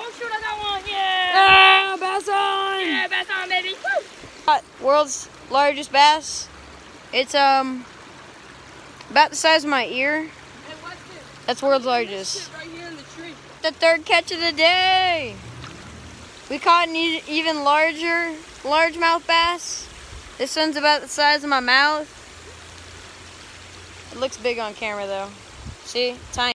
Oh shoot, I got one. Yeah. Ah, bass on. Yeah, bass on, baby. Woo. World's largest bass. It's about the size of my ear. Hey, watch this. That's world's This largest. shit right here in the tree. The third catch of the day. We caught an even larger largemouth bass. This one's about the size of my mouth. It looks big on camera though. See, tiny.